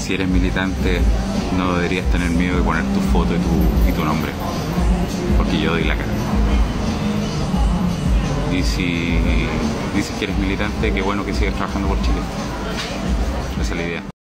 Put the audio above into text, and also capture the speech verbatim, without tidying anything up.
si eres militante no deberías tener miedo de poner tu foto y tu, y tu nombre, porque yo doy la cara. Y si dices que eres militante, qué bueno que sigas trabajando por Chile. Esa es la idea.